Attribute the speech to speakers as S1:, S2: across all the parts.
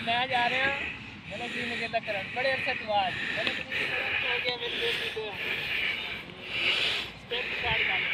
S1: मैं जा रहे हैं मतलब कि मुझे तक करन बड़े अरसे के बाद मतलब कि हो गया मेरे बेटी को स्टेप स्टार्ट कर।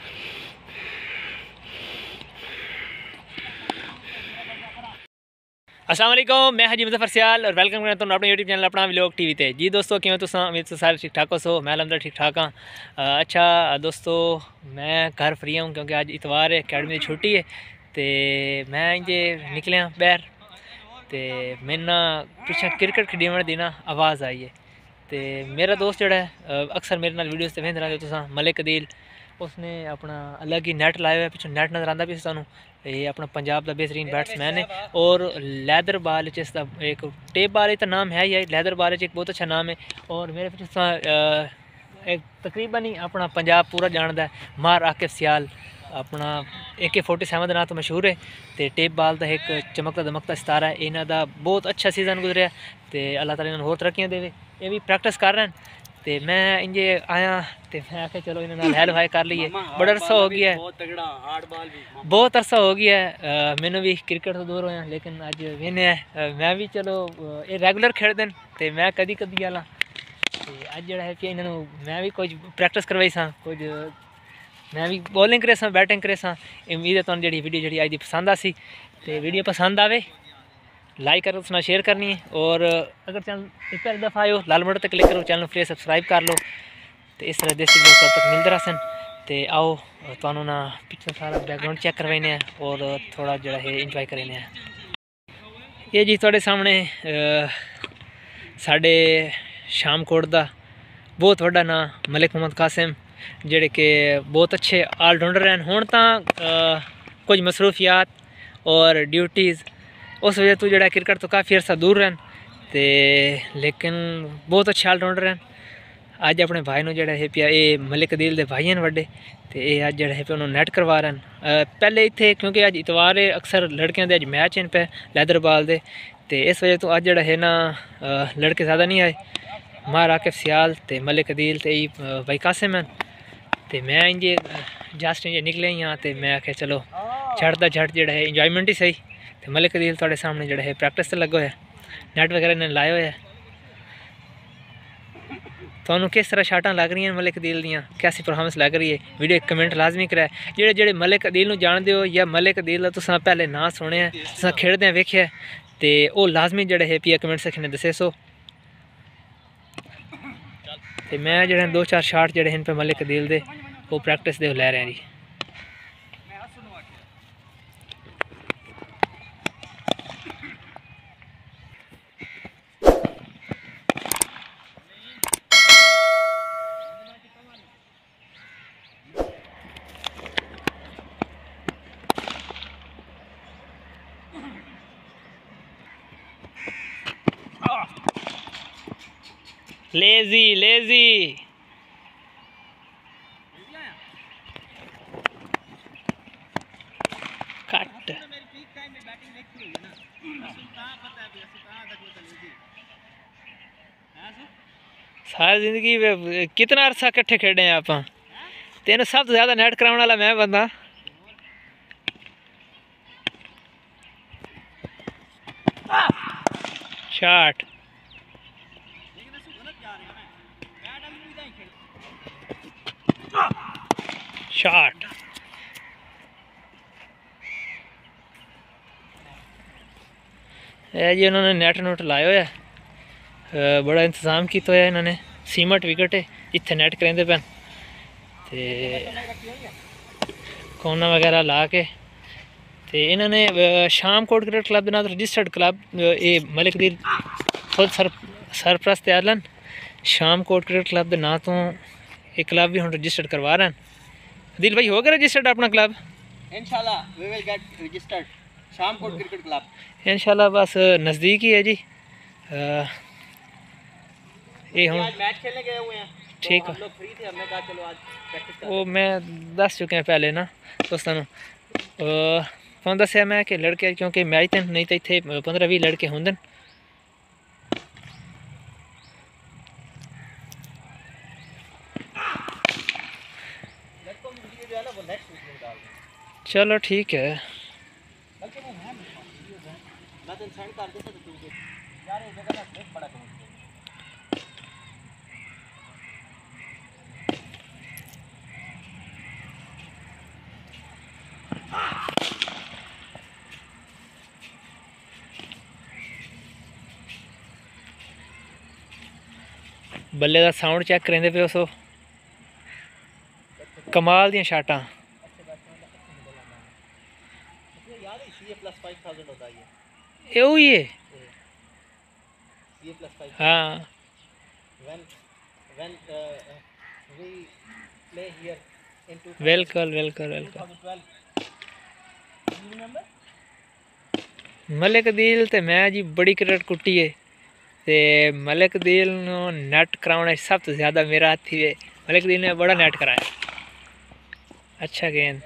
S1: अस्सलाम वालेकुम, मैं हाजी मुज़फ़्फ़र सियाल और वेलकम करता हूँ अपने यूट्यूब चैनल अपना व्लॉग टीवी ते। जी दोस्तों किवें तुसां उम्मीद सारे ठीक ठाक हो। मैं अलहमदुलिल्लाह ठीक ठाक हाँ। अच्छा दोस्तों मैं घर फ्री हूँ क्योंकि आज इतवार है, अकेडमी की छुट्टी है। तो मैं इंजे निकलिया बाहर तो मैंने ना पिछले क्रिकेट खेडने की ना आवाज़ आई है। तो मेरा दोस्त जोड़ा है अक्सर मेरे नाल वीडियोस वेंदे रहंदे तुसां मलिक अदील, उसने अपना अलग ही नैट लाया हुआ, पिछले नैट नज़र आता भी सानू। ये अपना पंजाब का बेहतरीन बैट्समैन है और लैदर बाल इसका एक टेप बाल तो नाम है ही है, लैदर बाल एक बहुत अच्छा नाम है। और मेरे पीछे एक तकरीबन ही अपना पंजाब पूरा जानता है, मार आकिफ सियाल अपना AK-47 नाम तो मशहूर है। तो टेप बाल का एक चमकता दमकता सितारा है। इन्हों का बहुत अच्छा सीजन गुजरिया तो अल्लाह ताला इन्होंने होर तरक्कियां देवे। ये भी प्रैक्टिस कर रहे हैं तो मैं इंजे आया तो मैं आख्या चलो इन्होंने हेल्प हाई कर ली है। बड़ा अरसा हो गया है, बहुत अरसा हो गया है मैंने भी क्रिकेट तो दूर होया, लेकिन अज वेने मैं भी चलो ये रेगुलर खेलते हैं तो मैं कदी कदी आला अज जड़ा है कि इन्होंने मैं भी कुछ प्रैक्टिस करवाई सा, कुछ मैं भी बॉलिंग करे सा बैटिंग करे सा। उम्मीद है तुहानू जी वीडियो जी अज की पसंद आसी। तो वीडियो पसंद आवे लाइक करो, सुना शेयर करनी है। और अगर चैनल एक पहली दफ़ा आयो लाल बटन पर क्लिक करो, चैनल फ्री सब्सक्राइब कर लो। तो इस तरह देसी लोग तब तक मिलते रहसन। तो आओ तुहानू ना पिछले सारा बैकग्राउंड चेक करवाने और थोड़ा जो है इंजॉय करने। ये जी थोड़े सामने साढ़े शामकोट का बहुत वड्डा ना मलिक मोहम्मद कासिम जेड़े कि बहुत अच्छे ऑलराउंडर हैं। हुण तां कुछ मसरूफियात और ड्यूटीज़ उस वजह तो जड़ा क्रिकेट तो काफ़ी अरसा दूर रहन तो लेकिन बहुत अच्छे ऑलराउंडर हैं। अज अपने भाई को जड़ा है पिया ये मलिक अदील के भाई हैं वड्डे, तो ये अज जड़ा है पे उन्होंने नैट करवा रहे हैं। पहले इतने क्योंकि अज इतवार है अक्सर लड़कियों के अज मैच हैं पे लैदर बाल दे, तो इस वजह तो अज जड़ा है ना लड़के ज़्यादा नहीं आए। मार आकिफ सियाल तो मलिक अदील तो भाई कासिम हैं। तो मैं इंजे जस्ट इंजे निकले ही हाँ तो मैं आख्या चलो झट झट जड़ा है इंजॉयमेंट ही सही। तो मलिक अदील थोड़े सामने जड़ा है प्रैक्टिस लगे हुए, नैट वगैरह इन्हें लाए हुए। तो किस तरह शाटां लग रही हैं मलिक अदील दियाँ, कैसी परफॉर्मेंस लग रही है, वीडियो कमेंट लाजमी कराए। जेड़े जेड़े मलिक अदील जानते हो या मलिक अदील तुसां पहले ना सुने तुसां खेड़दे वेख्या तो वह लाजमी जड़े है पिया कमेंट सेक्शन में दसे सो। तो मैं जो 2-4 शाट जड़े हैं पे मलिक अदील दे वो प्रैक्टिस दे लै रहे हैं जी। लेजी लेजी कट सारी जिंदगी कितना अरसा कट्ठे खेडे हैं आप। तेन सब तो ज्यादा नेट कराने वाला मैं बंदा। शाट शाट जी उन्होंने नैट नूट लाया हुआ है, बड़ा इंतजाम किया हुआ इन्होंने। सीमेंट विकेट है जिथे नैट करेंदे पैन तो कोना वगैरह ला के तो इन्होंने शामकोट क्रिकेट क्लब के नाम रजिस्टर्ड क्लब ये मलिक अदील खुद सरप्रस्त आलन शामकोट क्रिकेट क्लब के नाम तो एक क्लब भी हम रजिस्टर्ड करवा रहे हैं। अदील भाई हो गया रजिस्टर्ड अपना क्लब?
S2: इंशाल्लाह we will get registered Shamkot cricket club
S1: इंशाल्लाह, बस नज़दीक ही है जी। ये हम
S2: आज मैच खेलने गए हुए हैं,
S1: ठीक
S2: तो हम लोग फ्री थे, हमने कहा चलो आज प्रैक्टिस करते हैं।
S1: वो मैं दस चुके हैं पहले ना दोस्तों तुम दसिया मैं कि लड़के क्योंकि मैच तो नहीं तो इतने 15-20 लड़के होंगे। चलो ठीक है।
S2: मैं तेन सेंड कर देता तो तू देख यार ये जगह ना देख बड़ा कम
S1: बल्ले का साउंड चेक करेंदे पे सो कमाल दी शाटां
S2: यार CA + 5000 होता है
S1: ये हुई है
S2: CA + 5
S1: हाँ
S2: when we play here in
S1: welcome
S2: 2012 you remember
S1: Malik दिल ते मैं जी बड़ी क्रिकेट कुट्टी है ते मलिक दिल नो नेट कराने सब तो ज़्यादा मेरा हाथ ही है। मलिक दिल ने बड़ा नेट कराया, अच्छा गेंद।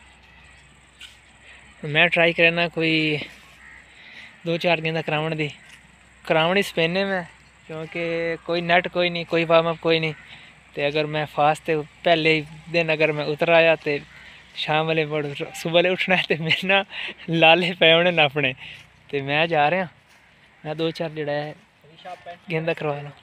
S1: मैं ट्राई करना कोई 2-4 गेंदा करावनी स्पेने में, क्योंकि कोई नेट कोई नहीं, कोई वार्म अप कोई नहीं। तो अगर मैं फास्ट ते पहले ही दिन अगर मैं उतर आया तो शाम वाले सुबह वाले उठना है तो मेरे ना लाले पे होने नापने। तो मैं जा रहा, मैं 2-4 जड़ा है गेंदा करवा लो।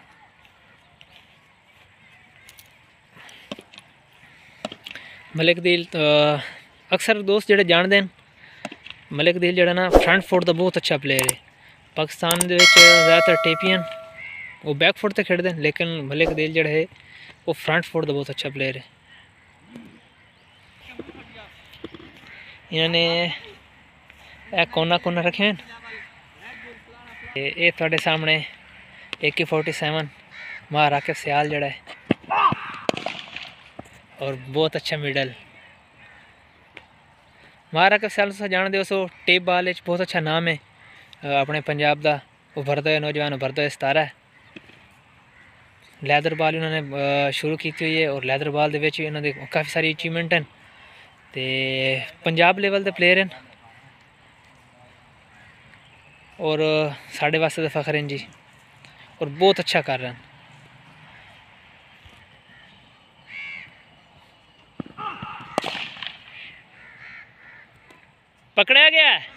S1: मलिक दिल अक्सर दोस्त जेह्ड़े जानते हैं, मलिक दिल जेह्ड़ा ना फ्रंट फुट का बहुत अच्छा प्लेयर है। पाकिस्तान दे विच ज़्यादातर टेपियन वो बैक फुट तो खेलते हैं, लेकिन मलिक दिल जेह्ड़ा है वो फ्रंट फुट का बहुत अच्छा प्लेयर है। इन्होंने कोना रखे हैं। ये थोड़े सामने AK-47 मार आके सियाल जड़ा है, और बहुत अच्छा मिडल मार आके सियाल तुम जानते हो। सो टेप बाल बहुत अच्छा नाम है अपने पंजाब का, उभरता है नौजवान, उभरता है सितारा है। लैदर बॉल उन्होंने शुरू की हुई है, और लैदर बॉल के इन्होंने काफ़ी सारी अचीवमेंट हैं। तो पंजाब लेवल के प्लेयर हैं, और साढ़े वास्ते तो फखर हैं जी, और बहुत अच्छा कर रहे हैं। पकड़ा गया है।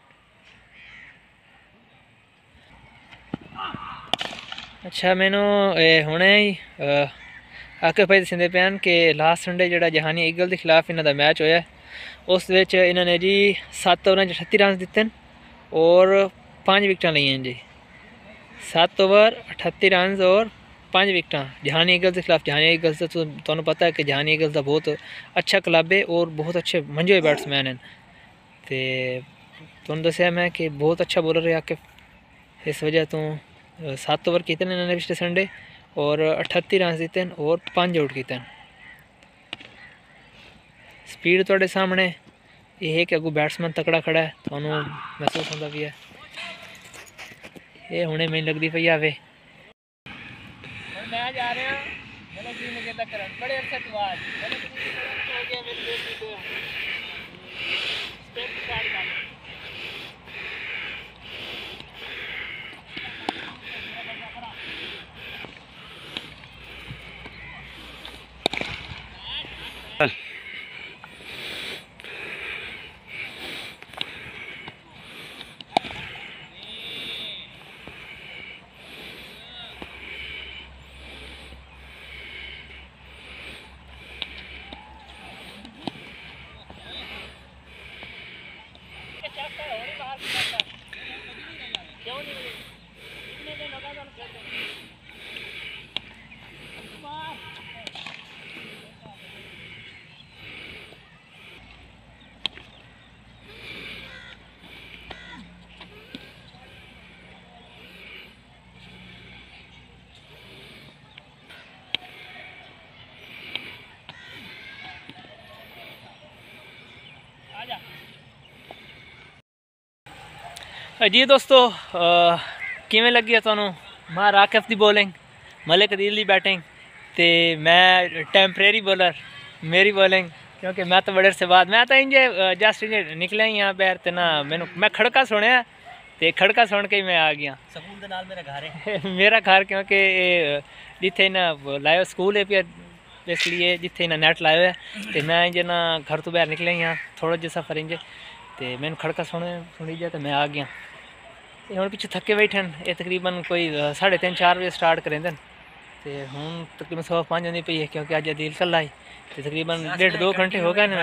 S1: अच्छा मैनू हुणे ही आके भाई दसदे पे कि लास्ट संडे जो जहानी ईगल के खिलाफ इन्हों का मैच होया, उस इन्होंने जी 7 ओवर 38 रन दिते हैं और 5 विकटां लईयां जी। 7 ओवर 38 रन और 5 विकटां जहानी ईगल के खिलाफ। जहानी ईगल तो तुहानूं पता है कि जहानी ईगल का बहुत अच्छा क्लब है और बहुत अच्छे मंझे हुए बैट्समैन हैं। तो तुहानूं दस्सिया मैं कि बहुत अच्छा बॉलर है आके, इस वजह तो 7 ओवर किए इन्होंने पिछले संडे और 38 रन दिते हैं और 5 आउट किए हैं। स्पीड थोड़े सामने ये है कि अगू बैट्समैन तकड़ा खड़ा है, थानू महसूस होता भी है। ये हुणे मैनूं लगती पई आवे मैं जा रहा बड़े अरसे तो बाद हो गया मेरे दोस्त को स्टेप स्टार्ट कर। जी दोस्तों किवें लगी है तुहानूं मां राकिफ की बॉलिंग, मलिक दिल की बैटिंग, तो मैं टैंपरेरी बॉलर मेरी बॉलिंग, क्योंकि मैं तो बड़े अरसे बाद मैं तो इंजे जस्ट इंजे निकलिया ही यहाँ पैर तो ना मैनू मैं खड़का सुनिया तो खड़का सुन के ही मैं आ गया।
S2: स्कूल दे नाल मेरा घर है
S1: मेरा घर, क्योंकि जिथे इन्हें लाया स्कूल है फिर इसलिए जिथे इन्हें नैट लाया है, तो मैं इंजे ना घर तो बाहर निकलिया ही हाँ थोड़ा जिहा सफर इंजे। तो मैंने खड़का सुनी जा तो मैं आ गया। ये हम पिछले थके बैठे हैं। ये तकरीबन कोई 3:30-4 बजे स्टार्ट करें तो हूँ तकरीबन 5:15 होनी पई है क्योंकि अज दिल चल रहा है। तो तकरीबन 1.5-2 घंटे हो गए ना।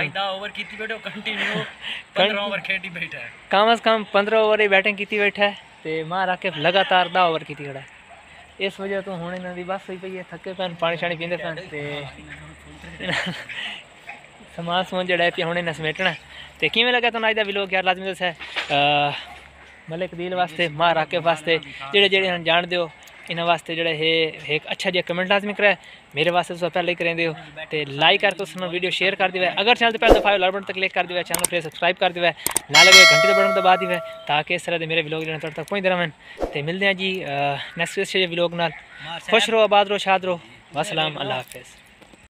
S1: कम अज़ कम 15 ओवर ही बैटिंग की बैठा है तो मार आके लगातार 10 ओवर की खड़ा है। इस वजह तो हूँ इन्हों की बस हुई पई है, थके पैन पानी शानी पींदे पैन तो समान समून जड़ा पिया हूँ इन्हें समेटना। तो किमें लगा तो अज का व्लॉग यार लाजमी दस है मलिक दिल वास्ते मार आके वास्ते जेड़े जेड़े हम जान दो इन्होंने वास्ते जोड़े है एक अच्छा जहा कमेंट लाजमी कराए मेरे वास्ते तुम पहले ही करें दो तो लाइक करके उस वीडियो शेयर कर दिया। अगर चैनल तो पहले 5 लाल बटन तक क्लिक कर दिया, चैनल फिर सब्सक्राइब कर दिया, ना लगे घंटे तो बटन दबा दिया ताकि इस तरह के मेरे व्लॉग जो तक पहुँचते रहें। तो मिलते हैं जी नेक्स्ट व्लॉग नाल। खुश रहो, आबाद रहो, शाद रहो। वसलाम, अल्लाह हाफिज़।